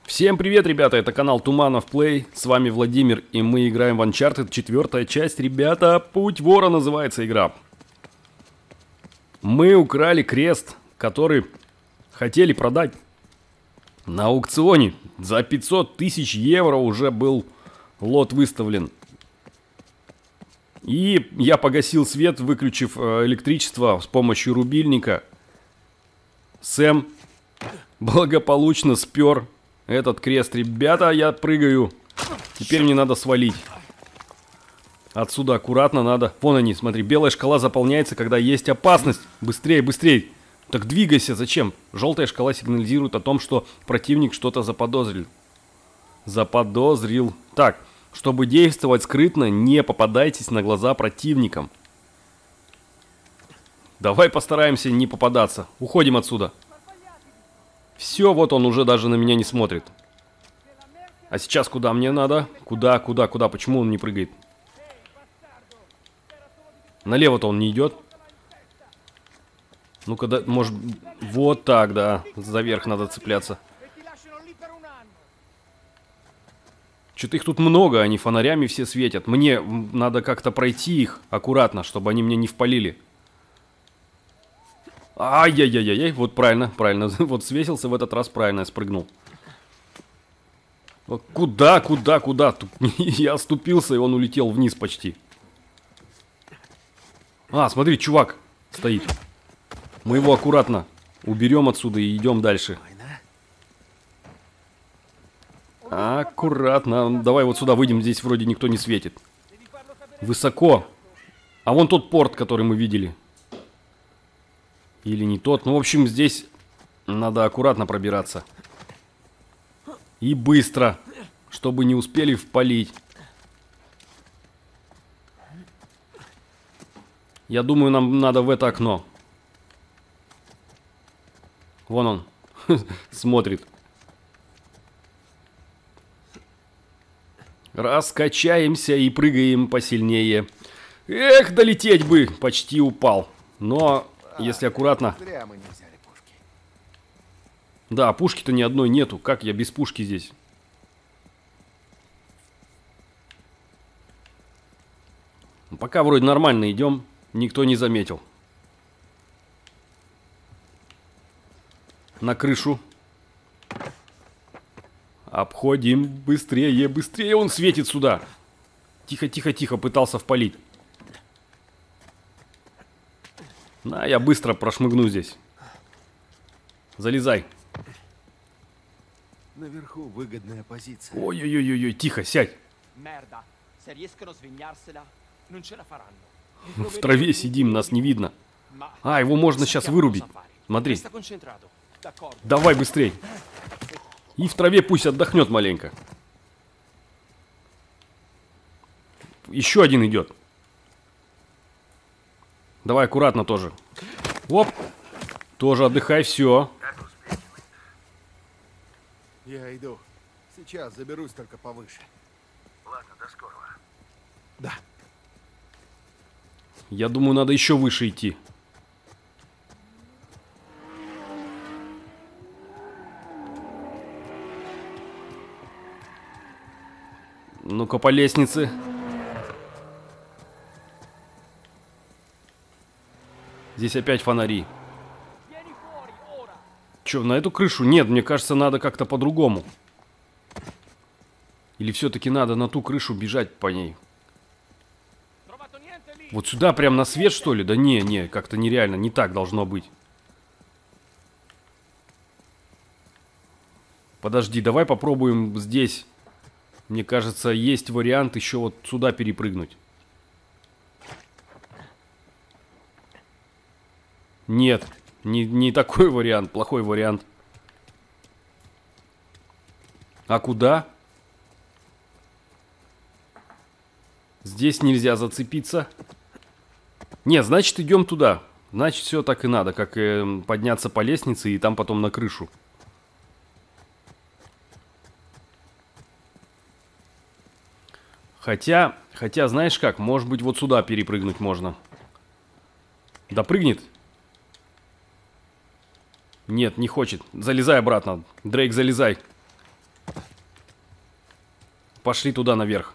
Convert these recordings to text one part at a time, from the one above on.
Всем привет, ребята, это канал Туманов Плей, с вами Владимир, и мы играем в Uncharted, 4-я часть, ребята, Путь Вора называется игра. Мы украли крест, который хотели продать на аукционе, за 500 тысяч евро уже был лот выставлен. И я погасил свет, выключив электричество с помощью рубильника. Сэм благополучно спер этот крест. Ребята, я прыгаю. Теперь мне надо свалить. Отсюда аккуратно надо. Вон они, смотри, белая шкала заполняется, когда есть опасность. Быстрее, быстрее. Так двигайся, зачем? Желтая шкала сигнализирует о том, что противник что-то заподозрил. Заподозрил. Так, чтобы действовать скрытно, не попадайтесь на глаза противникам. Давай постараемся не попадаться. Уходим отсюда. Все, вот он уже даже на меня не смотрит. А сейчас куда мне надо? Куда? Почему он не прыгает? Налево-то он не идет. Ну-ка, да, может... Вот так, да. За верх надо цепляться. Что-то их тут много, они фонарями все светят. Мне надо как-то пройти их аккуратно, чтобы они мне не впалили. Ай-яй-яй-яй, вот правильно. Вот свесился в этот раз, правильно я спрыгнул. Куда? Я оступился, и он улетел вниз почти. Смотри, чувак стоит. Мы его аккуратно уберем отсюда и идем дальше. Аккуратно. Давай вот сюда выйдем, здесь вроде никто не светит. Высоко. А вон тот порт, который мы видели. Или не тот. Ну, в общем, здесь надо аккуратно пробираться. И быстро, чтобы не успели впалить. Я думаю, нам надо в это окно. Вон он. Смотрит. Раскачаемся и прыгаем посильнее. Эх, долететь бы! Почти упал. Но... Если аккуратно. Да, пушки-то ни одной нету. Как я без пушки здесь? Пока вроде нормально идем. Никто не заметил. На крышу. Обходим. Быстрее, быстрее. Он светит сюда. Тихо. Пытался впалить. Я быстро прошмыгну здесь. Залезай. Наверху выгодная позиция. Ой-ой-ой, тихо, сядь. В траве сидим, нас не видно. Его можно сейчас вырубить. Смотри. Давай быстрей. И в траве пусть отдохнет маленько. Еще один идет. Давай аккуратно тоже. Оп. Тоже отдыхай, все. Я иду. Сейчас заберусь только повыше. Ладно, до скорого. Да. Я думаю, надо еще выше идти. Ну-ка по лестнице. Здесь опять фонари. Че, на эту крышу? Нет, мне кажется, надо как-то по-другому. Или все-таки надо на ту крышу бежать по ней? Вот сюда прям на свет, что ли? Да не, как-то нереально. Не так должно быть. Подожди, давай попробуем здесь. Мне кажется, есть вариант еще вот сюда перепрыгнуть. Нет, не такой вариант, плохой вариант. А куда? Здесь нельзя зацепиться. Нет, значит идем туда. Значит все так и надо, как подняться по лестнице и там потом на крышу. Хотя, знаешь как, может быть вот сюда перепрыгнуть можно. Допрыгнет? Нет, не хочет. Залезай обратно. Дрейк, залезай. пошли туда наверх.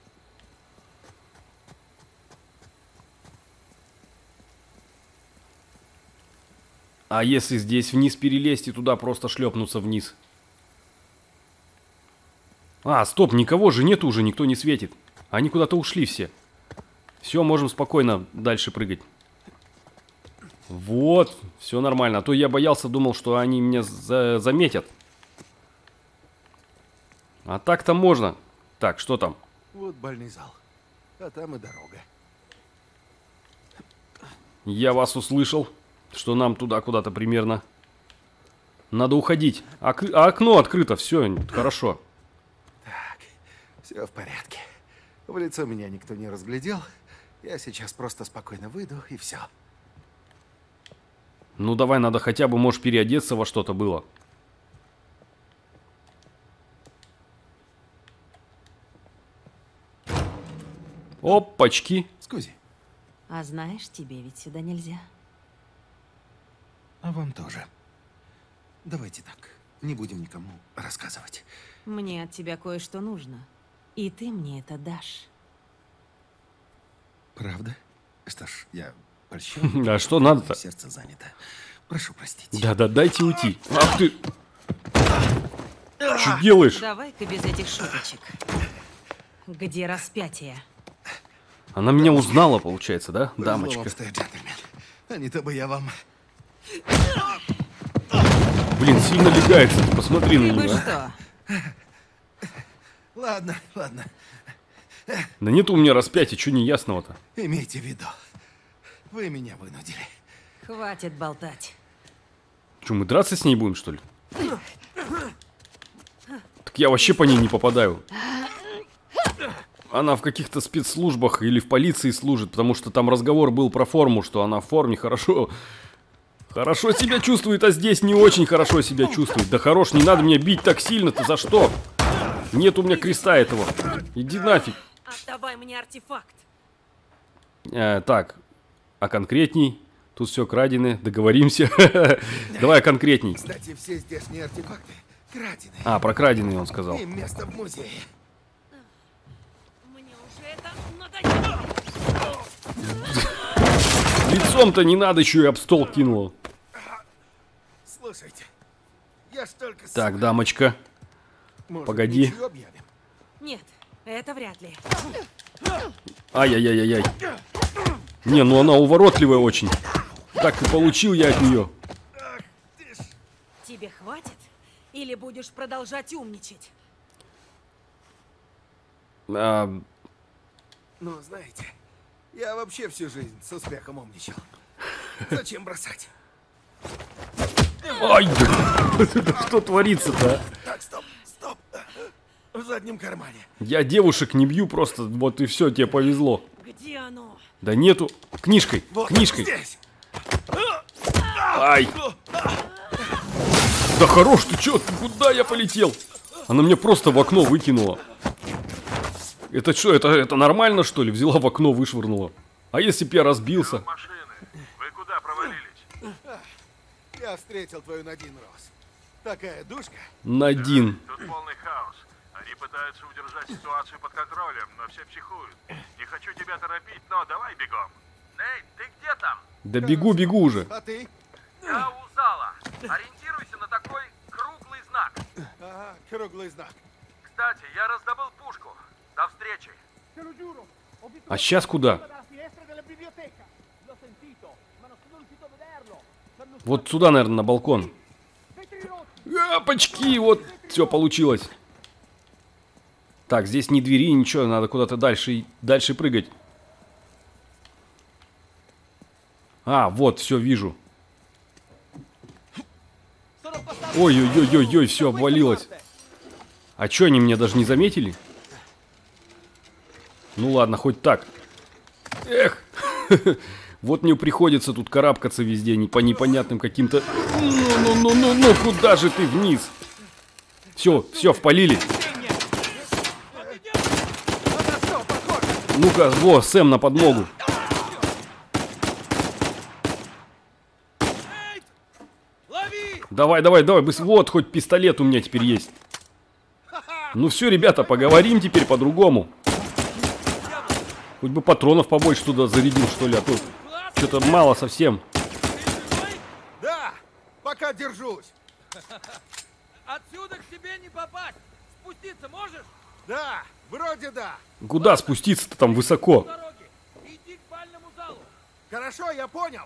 А если здесь вниз перелезть и туда просто шлепнуться вниз? А, стоп, никого же нет уже, никто не светит. Они куда-то ушли все. Все, можем спокойно дальше прыгать. Вот, все нормально. А то я боялся, думал, что они меня заметят. А так-то можно. Так, что там? Вот больный зал. А там и дорога. Я вас услышал, что нам туда куда-то примерно. Надо уходить. А окно открыто, все, хорошо. Так, все в порядке. В лицо меня никто не разглядел. Я сейчас просто спокойно выйду, и все. Ну давай, надо хотя бы, может, переодеться во что-то было. Опачки. Скузи, А знаешь, тебе ведь сюда нельзя. а вам тоже. Давайте так, не будем никому рассказывать. Мне от тебя кое-что нужно. И ты мне это дашь. Правда? Что ж, я польщен. А что надо-то? Сердце занято. Прошу простить. Да-да, дайте уйти. Ах ты! Что делаешь? Давай-ка без этих шуточек. Где распятие? Она меня узнала, получается, да, Повезло дамочка? вам, что я джентльмен. А не то бы я вам... Блин, сильно легается. Посмотри на Ты бы нее. что? Ладно, ладно. Да нет у меня распятия, что неясного-то? Имейте в виду. Вы меня вынудили. Хватит болтать. Что, мы драться с ней будем, что ли? Так я вообще по ней не попадаю. Она в каких-то спецслужбах или в полиции служит, потому что там разговор был про форму, что она в форме хорошо себя чувствует, а здесь не очень хорошо себя чувствует. Да хорош, не надо меня бить так сильно-то, за что? Нет у меня креста этого. Иди нафиг. Отдавай мне артефакт. Так, а конкретней? Тут все крадены, договоримся. Давай конкретней. Кстати, все здешние артефакты краденые. А, про краденые он сказал. Им место в музее. Мне уже это надоело. Лицом-то не надо, еще и об стол кинула. Слушайте, я ж только... Так, дамочка. Может, погоди. ничью объявим? Нет, это вряд ли. Ай-яй-яй-яй-яй. Не, ну она уворотливая очень. Так и получил я от нее. Тебе хватит? Или будешь продолжать умничать? Ну, знаете, я вообще всю жизнь с успехом умничал. Зачем бросать? Ай, что творится-то, а? Так, стоп. В заднем кармане. Я девушек не бью просто, вот и все, тебе повезло. Где оно? Да нету. Книжкой, Вот книжкой. здесь. Ай. Да хорош, ты чё, куда я полетел? Она меня просто в окно выкинула. Это что, это нормально, что ли? Взяла в окно, вышвырнула. А если б я разбился? Машины. Вы куда провалились? Я встретил твою Надин, Рос. Такая душка. Надин. Тут полный хаос. Они пытаются удержать ситуацию под контролем, но все психуют. Не хочу тебя торопить, но давай бегом. Нейт, ты где там? Да бегу уже. А ты? Я у зала. Ориентируйся на такой круглый знак. Ага, круглый знак. Кстати, я раздобыл пушку. До встречи. А сейчас куда? Вот сюда, наверное, на балкон. Апочки, вот, все получилось. Так, здесь ни двери, ничего, надо куда-то дальше прыгать. А, вот, все, вижу. Ой-ой-ой-ой-ой, все обвалилось. А что, они меня даже не заметили? Ну ладно, хоть так. Эх, вот мне приходится тут карабкаться везде по непонятным каким-то... Ну, куда же ты вниз? Все, впалили. Ну-ка, во, Сэм на подмогу. Давай, быстро. Вот, хоть пистолет у меня теперь есть. Ну все, ребята, поговорим теперь по-другому. Хоть бы патронов побольше туда зарядил, что ли, а то что-то мало совсем. Да, пока держусь. Отсюда к тебе не попасть. Спуститься можешь? Да, вроде да. Куда спуститься-то там высоко? По дороге. Иди к спальному залу. Хорошо, я понял.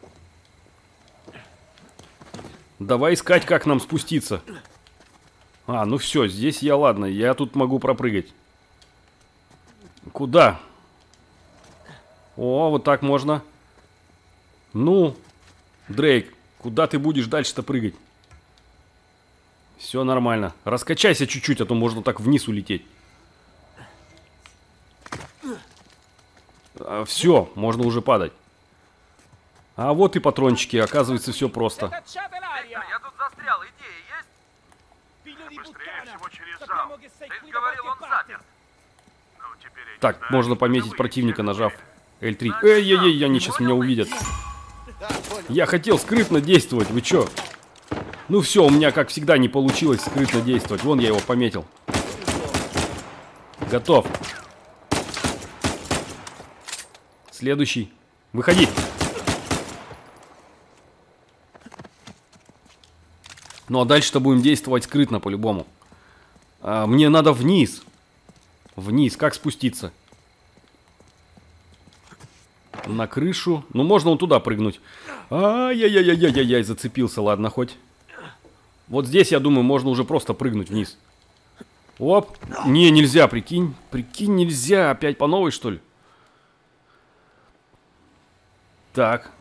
Давай искать, как нам спуститься. А, ну все, здесь я, ладно, я тут могу пропрыгать. Куда? О, вот так можно. Ну, Дрейк, куда ты будешь дальше-то прыгать? Все нормально. Раскачайся чуть-чуть, а то можно так вниз улететь. Все, можно уже падать. А вот и патрончики, оказывается, все просто. Я тут застрял. Идея есть? Быстрее всего через зал. Ты говорил, он заперт. Ну, теперь я не Так, знаю, можно что пометить это вы противника, всех нажав вывели. L3. Эй-ей-ей, они сейчас меня увидят. Да, понял. Я хотел скрытно действовать, вы чё? Ну все, у меня, как всегда, не получилось скрытно действовать. Вон я его пометил. Готов. Следующий. Выходи. Ну а дальше-то будем действовать скрытно по-любому. Мне надо вниз. Вниз. Как спуститься? На крышу. Ну, можно вон туда прыгнуть. Ай-яй-яй-яй-яй-яй, зацепился. Ладно, хоть. Вот здесь, я думаю, можно уже просто прыгнуть вниз. Оп. Не, нельзя, прикинь. Прикинь, нельзя. Опять по новой, что ли? Так.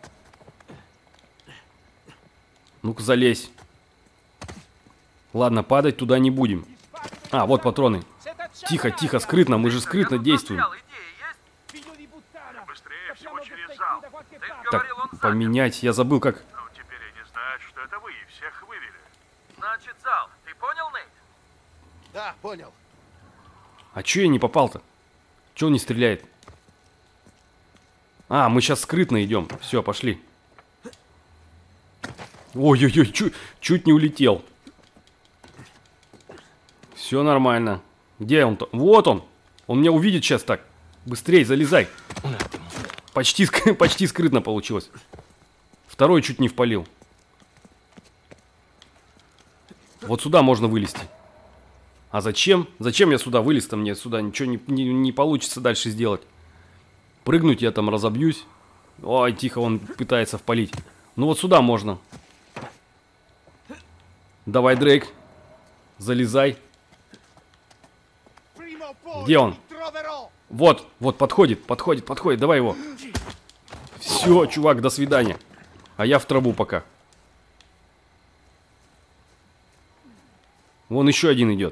Ну-ка, залезь. Ладно, падать туда не будем. А, вот патроны. Тихо, тихо, скрытно. Мы же скрытно действуем. Быстрее всего через зал. Ты Так, говорил, он заперт. поменять. Я забыл, как... Ну, теперь они знают, что это вы и всех вывели. Значит, зал. Ты понял, Нейт? Да, понял. А чё я не попал-то? Чё он не стреляет? А, мы сейчас скрытно идем. Все, пошли. Ой-ой-ой, чуть не улетел. Все нормально. Где он-то? Вот он. Он меня увидит сейчас так. Быстрей, залезай. Почти скрытно получилось. Второй чуть не впалил. Вот сюда можно вылезти. А зачем? Зачем я сюда вылез-то? Мне сюда ничего не получится дальше сделать. Прыгнуть я там разобьюсь. Ой, тихо, он пытается впалить. Ну вот сюда можно. Давай, Дрейк. Залезай. Где он? Вот, вот, подходит. Давай его. Все, чувак, до свидания. А я в траву пока. Вон еще один идет.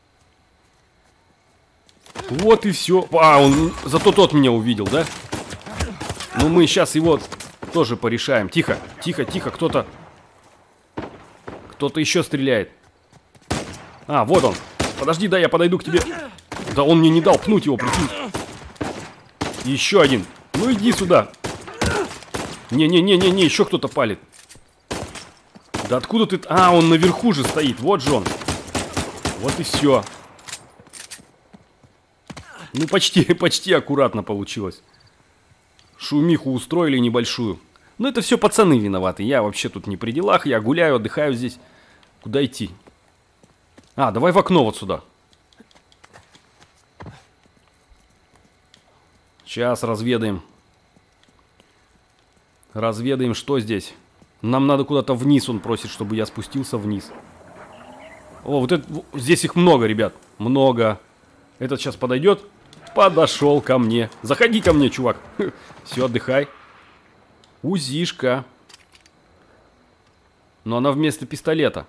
Вот и все. А, он... Зато тот меня увидел, да? Ну, мы сейчас его тоже порешаем. Тихо, тихо, тихо. Кто-то еще стреляет. А, вот он. Подожди, да, я подойду к тебе. Да он мне не дал пнуть его, прикинь. Еще один. Ну, иди сюда. Не-не-не-не-не, еще кто-то палит. Да откуда ты... А, он наверху же стоит. Вот же он. Вот и все. Ну, почти аккуратно получилось. Шумиху устроили небольшую. Ну, это все пацаны виноваты. Я вообще тут не при делах. Я гуляю, отдыхаю здесь. Куда идти? А, давай в окно вот сюда. Сейчас разведаем. Разведаем, что здесь. Нам надо куда-то вниз, он просит, чтобы я спустился вниз. О, вот это, здесь их много, ребят. Много. Этот сейчас подойдет. Подошел ко мне. Заходи ко мне, чувак. Все, отдыхай. Узишка. Но она вместо пистолета.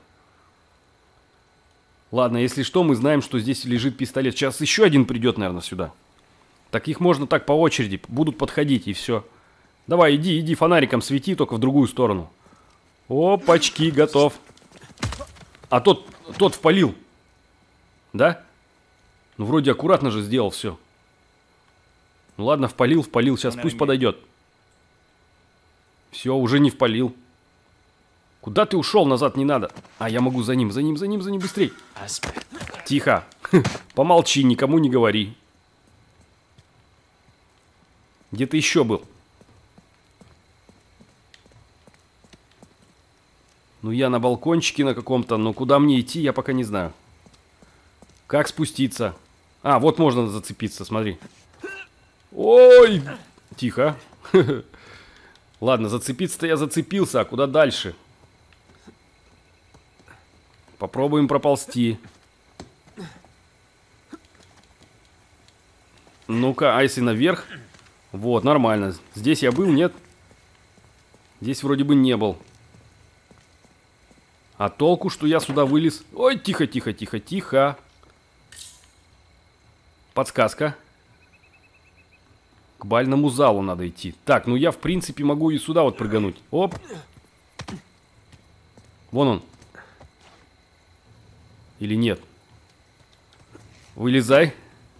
Ладно, если что, мы знаем, что здесь лежит пистолет. Сейчас еще один придет, наверное, сюда. Так их можно так по очереди. Будут подходить, и все. Давай, иди, фонариком свети, только в другую сторону. Опачки, готов. А тот впалил. Да? Ну, вроде аккуратно же сделал все. Ну, ладно, впалил. Сейчас пусть подойдет. Все, уже не впалил. Куда ты ушел? Назад не надо. А, я могу за ним, быстрей. Тихо. Помолчи, никому не говори. Где ты еще был? Ну, я на балкончике на каком-то, но куда мне идти, я пока не знаю. Как спуститься? А, вот можно зацепиться, смотри. Ой! Тихо. Ладно, зацепиться-то я зацепился, а куда дальше? Попробуем проползти. Ну-ка, а если наверх? Вот, нормально. Здесь я был, нет? Здесь вроде бы не был. А толку, что я сюда вылез? Ой, тихо, тихо, тихо, тихо. Подсказка. К бальному залу надо идти. Так, ну я в принципе могу и сюда вот прыгануть. Оп. Вон он. Или нет? Вылезай.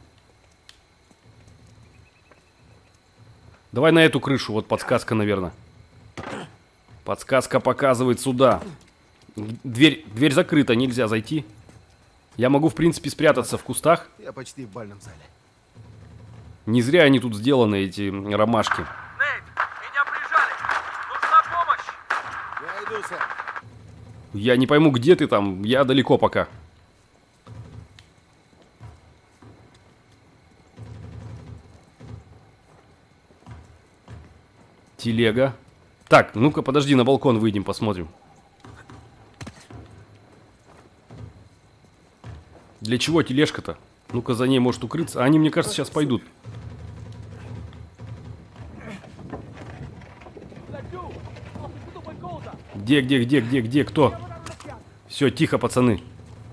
Давай на эту крышу. Вот подсказка, наверное. Подсказка показывает сюда. Дверь закрыта, нельзя зайти. Я могу, в принципе, спрятаться в кустах. Я почти в бальном зале. Не зря они тут сделаны, эти ромашки. Нейт, меня прижали. Нужна помощь. Я иду, сэр. Я не пойму, где ты там. Я далеко пока. Телега. Так, ну-ка, подожди, на балкон выйдем, посмотрим. Для чего тележка-то? Ну-ка, за ней может укрыться. А они, мне кажется, сейчас пойдут. Где? Кто? Все, тихо, пацаны.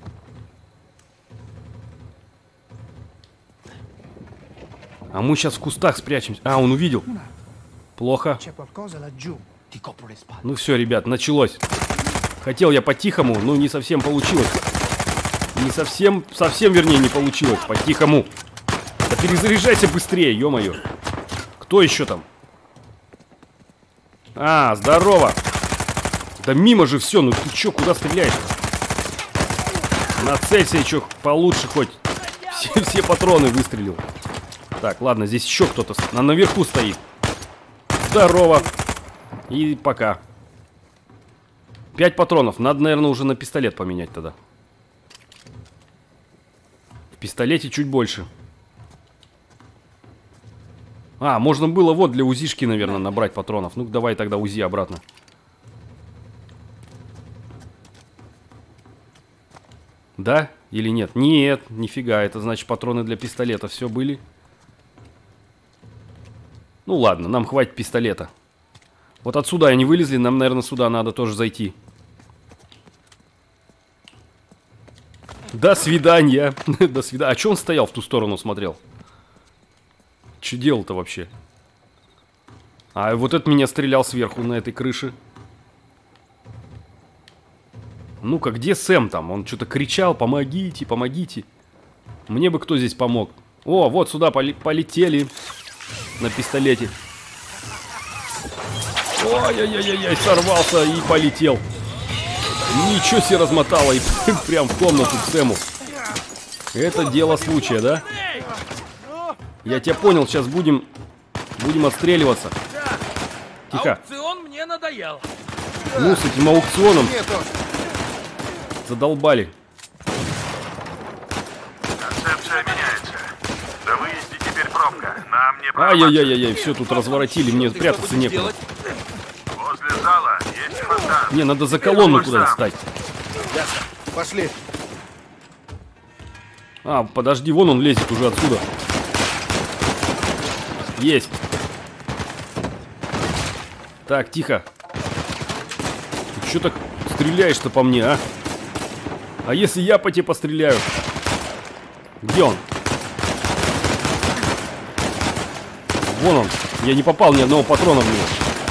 А мы сейчас в кустах спрячемся. А, он увидел. Плохо. Ну все, ребят, началось. Хотел я по-тихому, но не совсем получилось. Не совсем, вернее, не получилось. По-тихому. Да перезаряжайся быстрее, ё-моё. Кто еще там? А, здорово. Да мимо же все, ну ты чё, куда стреляешь? Нацелься, чё, получше хоть. Все патроны выстрелил. Так, ладно, здесь еще кто-то наверху стоит. Здорово. И пока. 5 патронов. Надо, наверное, уже на пистолет поменять тогда. В пистолете чуть больше. А, можно было вот для УЗИшки, наверное, набрать патронов. Ну, давай тогда УЗИ обратно. Да? Или нет? Нет, нифига. Это значит, патроны для пистолета все были. Ну ладно, нам хватит пистолета. Вот отсюда они вылезли, нам, наверное, сюда надо тоже зайти. До свидания. До свидания. А че он стоял в ту сторону, смотрел? Че делал-то вообще? А вот этот меня стрелял сверху на этой крыше. Ну-ка, где Сэм там? Он что-то кричал, помогите, помогите. Мне бы кто здесь помог? О, вот сюда полетели. На пистолете. Ой-ой-ой-ой, сорвался и полетел. Ничего себе размотало и прям в комнату к Сэму. Это дело случая, да? Я тебя понял, сейчас будем отстреливаться. Тихо. Аукцион мне надоел. Ну, с этим аукционом Нету. задолбали. Концепция меняется. На выезде теперь пробка. Нам не Ай-яй-яй-яй, все тут разворотили, мне прятаться некуда. Возле зала есть фонтан. Не, надо за колонну куда-то встать. Ясно. Пошли. А, подожди, вон он лезет уже отсюда. Есть. Так, тихо. Ты что так стреляешь-то по мне, а? А если я по тебе постреляю? Где он? Вон он. Я не попал ни одного патрона в него.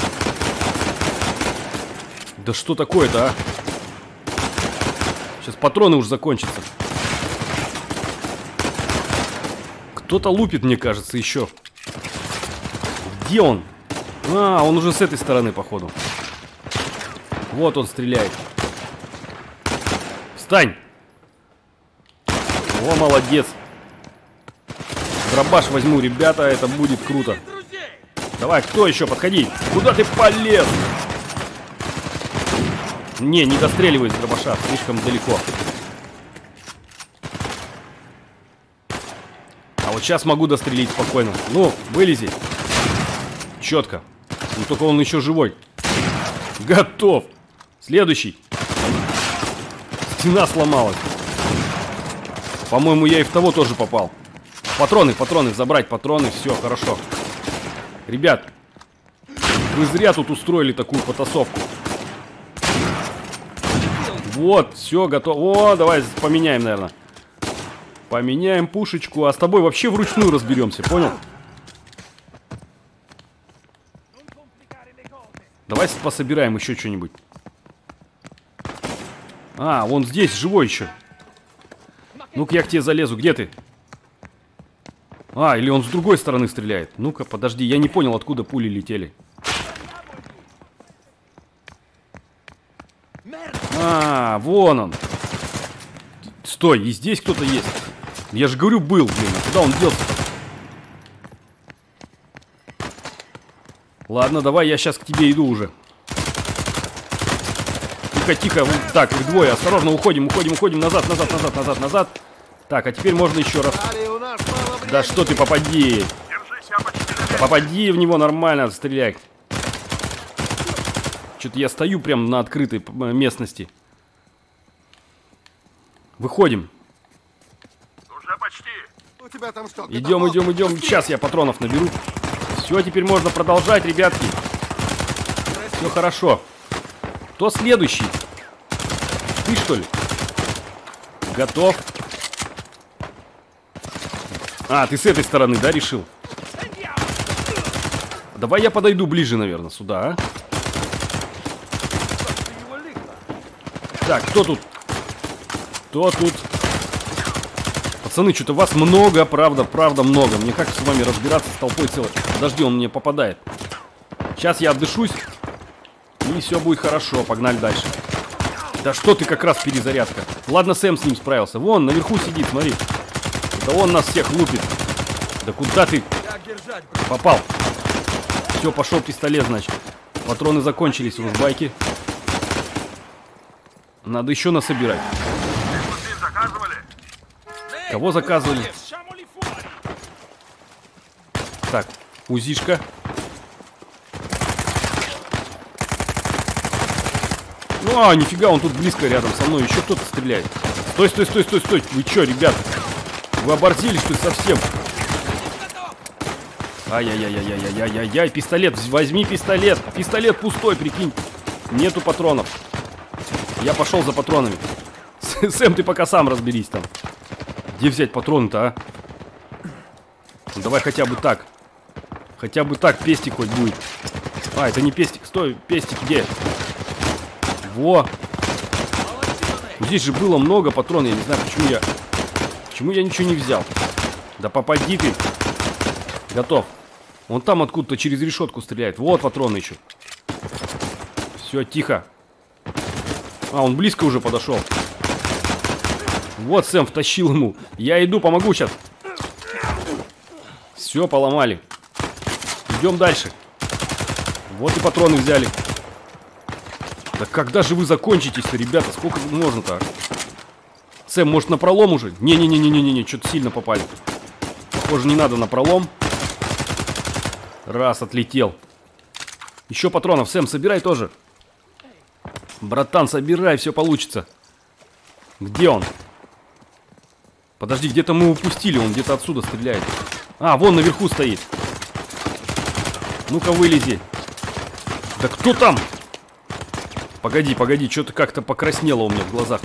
Да что такое-то, а? Сейчас патроны уж закончатся. Кто-то лупит, мне кажется, еще. Где он? А, он уже с этой стороны, походу. Вот он стреляет. Встань! О, молодец. Дробаш возьму, ребята, это будет круто. Давай, кто еще? Подходи. Куда ты полез? Не достреливай с дробаша, слишком далеко. А вот сейчас могу дострелить спокойно. Ну, вылези. Четко. Ну, только он еще живой. Готов. Следующий. Стена сломалась. По-моему, я и в того тоже попал. Патроны, забрать патроны. Все, хорошо. Ребят, вы зря тут устроили такую потасовку. Вот, все, готово. О, давай поменяем, наверное. Поменяем пушечку. А с тобой вообще вручную разберемся, понял? Давай пособираем еще что-нибудь. А, вон здесь живой еще. Ну-ка, я к тебе залезу. Где ты? А, или он с другой стороны стреляет. Ну-ка, подожди, я не понял, откуда пули летели. А, вон он. Стой, и здесь кто-то есть. Я же говорю, был, блин. А куда он делся? Ладно, давай, я сейчас к тебе иду уже. Тихо, тихо. Так, их двое. Осторожно, уходим. Назад. Так, а теперь можно еще раз. Да что ты, попади. Да попади в него нормально, стреляй. Что-то я стою прям на открытой местности. Выходим. Уже почти. У тебя там что? Идем. Сейчас я патронов наберу. Все, теперь можно продолжать, ребятки. Все хорошо. Кто следующий? Ты, что ли? Готов. А, ты с этой стороны, да, решил? Давай я подойду ближе, наверное, сюда, а? Так, кто тут? Кто тут? Пацаны, что-то вас много, правда много. Мне как с вами разбираться с толпой целой? Подожди, он мне попадает. Сейчас я отдышусь. И все будет хорошо, погнали дальше. Да что ты, как раз перезарядка. Ладно, Сэм с ним справился. Вон, наверху сидит, смотри. Это он нас всех лупит. Да куда ты? Попал. Все, пошел пистолет, значит. Патроны закончились в байке. Надо еще насобирать. Кого заказывали? Так, УЗИшка. Ну, а, нифига, он тут близко рядом со мной. Еще кто-то стреляет. Стой. Вы что, ребята? Вы оборзели, что ли, совсем? Ай-яй-яй-яй-яй-яй-яй. Пистолет, возьми пистолет. Пистолет пустой, прикинь. Нету патронов. Я пошел за патронами. Сэм, ты пока сам разберись там. Где взять патроны-то, а? Ну, давай хотя бы так. Хотя бы так пестик хоть будет. А, это не пестик. Стой, пестик где? Во. Здесь же было много патронов. Я не знаю, почему я ничего не взял. Да попади ты. Готов. Он там откуда-то через решетку стреляет. Вот патроны еще. Все, тихо. А, он близко уже подошел. Вот Сэм втащил ему. Я иду, помогу сейчас. Все, поломали. Идем дальше. Вот и патроны взяли. Да когда же вы закончитесь-то, ребята? Сколько можно-то? Сэм, может, на пролом уже? Не-не-не-не-не-не, что-то сильно попали. Похоже, не надо на пролом. Раз, отлетел. Еще патронов. Сэм, собирай тоже. Братан, собирай, все получится. Где он? Подожди, где-то мы упустили. Он где-то отсюда стреляет. А, вон наверху стоит. Ну-ка, вылези. Да кто там? Погоди, что-то как-то покраснело у меня в глазах.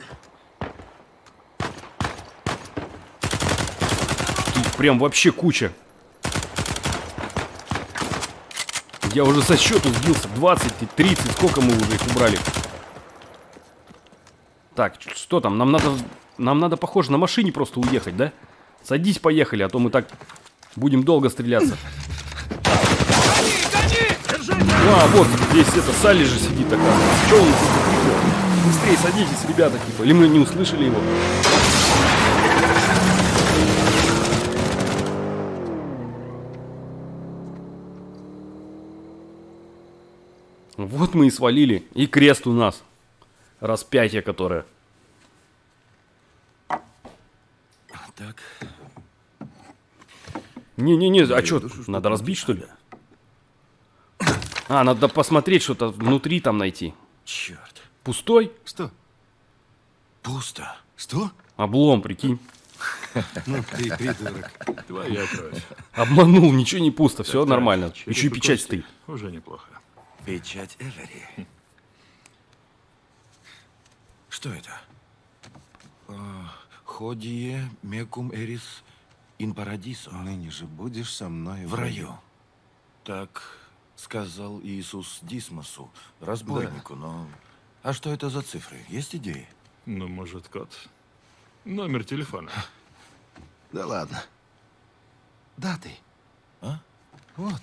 Их прям вообще куча. Я уже со счету сбился. 20 и 30. Сколько мы уже их убрали? Так, что там? Нам надо, похоже, на машине просто уехать, да? Садись, поехали, а то мы так будем долго стреляться. А, вот здесь это Салли же сидит такая. Что он тут закричал? Быстрее садитесь, ребята, типа. Или мы не услышали его? Вот мы и свалили. И крест у нас. Распятие которое. Так, Не-не-не, а я что, душу, что надо там разбить, что ли? надо. А, надо посмотреть, что-то внутри там найти. Черт. Пустой? Что? Пусто. Что? Облом, прикинь. Ну ты придурок. Твоя кровь. Обманул, ничего не пусто, все Так, нормально. череп Еще и печать кости. стоит. Уже неплохо. Печать Эвери. Что это? Ходие мекум эрис ин парадисо. Ныне же будешь со мной В раю. Так сказал Иисус Дисмосу, разбойнику, но... А что это за цифры? Есть идеи? Ну, может, код. Номер телефона. Да ладно. Даты. А? Вот.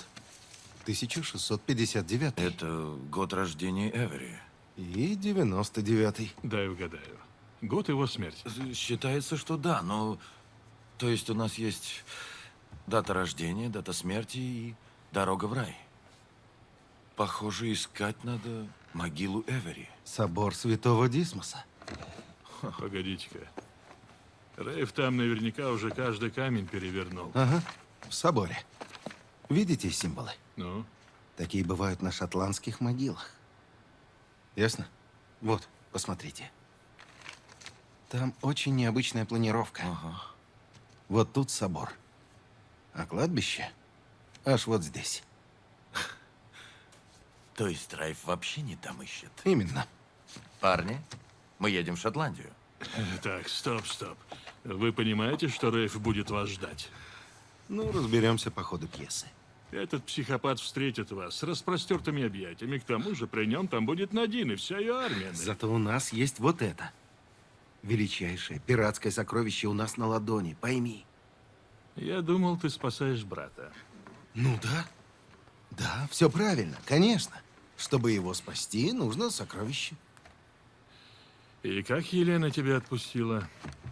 1659. Это год рождения Эвери. И 99-й. Дай угадаю. Год его смерти. Считается, что да, но... То есть у нас есть дата рождения, дата смерти и дорога в рай. Похоже, искать надо могилу Эвери. Собор Святого Дисмоса. Погодите-ка. Рейв там наверняка уже каждый камень перевернул. Ага, в соборе. Видите символы? Ну, Такие бывают на шотландских могилах. Ясно? Вот, посмотрите. Там очень необычная планировка. Ага. Вот тут собор. А кладбище аж вот здесь. То есть Райф вообще не там ищет? Именно. Парни, мы едем в Шотландию. так, стоп. Вы понимаете, что Рейв будет вас ждать? Ну, разберемся по ходу пьесы. Этот психопат встретит вас с распростертыми объятиями. К тому же при нем там будет Надин и вся ее армия. Зато у нас есть вот это. Величайшее пиратское сокровище у нас на ладони, пойми. Я думал, ты спасаешь брата. Ну да. Да, все правильно, конечно. Чтобы его спасти, нужно сокровище. И как Елена тебя отпустила?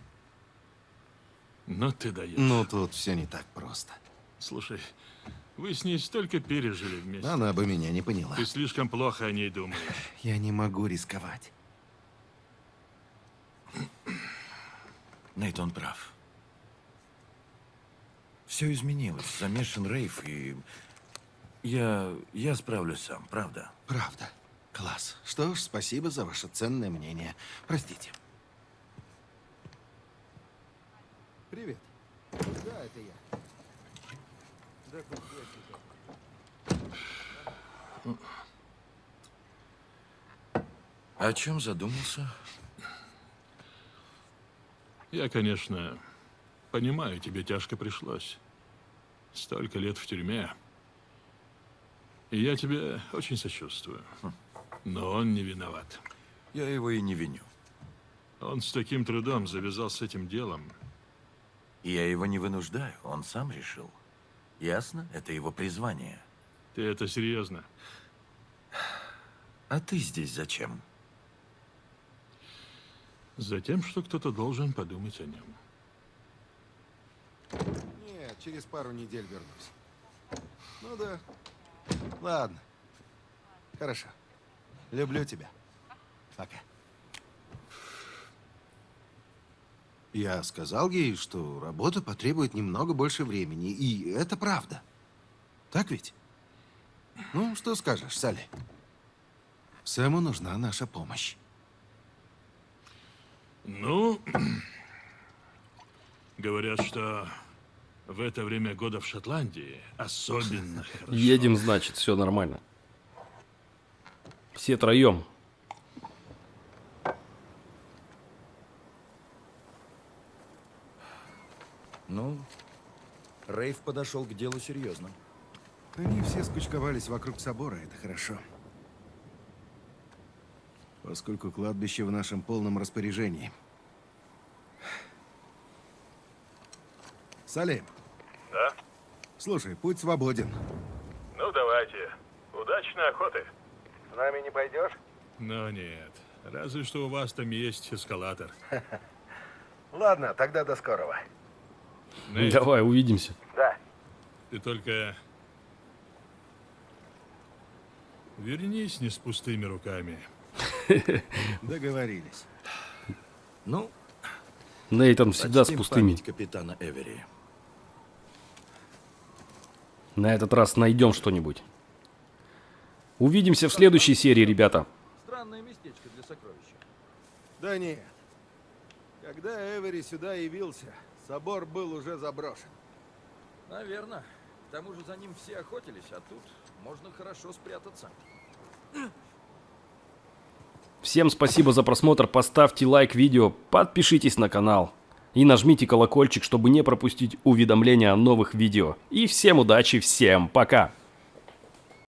Ну ты даешь. Но тут все не так просто. Слушай, вы с ней столько пережили вместе. Она бы меня не поняла. Ты слишком плохо о ней думаешь. Я не могу рисковать. Нейтан прав. Все изменилось. Замешан Рейф, и... Я справлюсь сам, правда? Правда. Класс. Что ж, спасибо за ваше ценное мнение. Простите. Привет. Да, это я. Да, О чем задумался? Я, конечно, понимаю, тебе тяжко пришлось. Столько лет в тюрьме. И я тебе очень сочувствую. Но он не виноват. Я его и не виню. Он с таким трудом завязал с этим делом. И я его не вынуждаю, он сам решил. Ясно? Это его призвание. Ты это серьезно? А ты здесь зачем? Затем, что кто-то должен подумать о нем. Нет, через пару недель вернусь. Ну да. Ладно. Хорошо. Люблю тебя. Пока. Я сказал ей, что работа потребует немного больше времени, и это правда. Так ведь? Ну, что скажешь, Салли? Сэму нужна наша помощь. Ну, говорят, что в это время года в Шотландии особенно хорошо. Едем, значит, все нормально. Все троем. Ну, Рейф подошел к делу серьезно. Они все скучковались вокруг собора, это хорошо. Поскольку кладбище в нашем полном распоряжении. Салим. Да? Слушай, путь свободен. Ну, давайте. Удачной охоты. С нами не пойдешь? Но нет. Разве что у вас там есть эскалатор. Ладно, тогда до скорого. Нейт, Давай, увидимся. Да. ты только Вернись не с пустыми руками. Договорились. Ну, Нейтан всегда с почтим пустыми. память капитана Эвери. На этот раз найдем что-нибудь. Увидимся в следующей серии, ребята. Странное местечко для сокровища. Да нет. Когда Эвери сюда явился, собор был уже заброшен. Наверное. К тому же за ним все охотились, а тут можно хорошо спрятаться. Всем спасибо за просмотр, поставьте лайк видео, подпишитесь на канал и нажмите колокольчик, чтобы не пропустить уведомления о новых видео. И всем удачи, всем пока!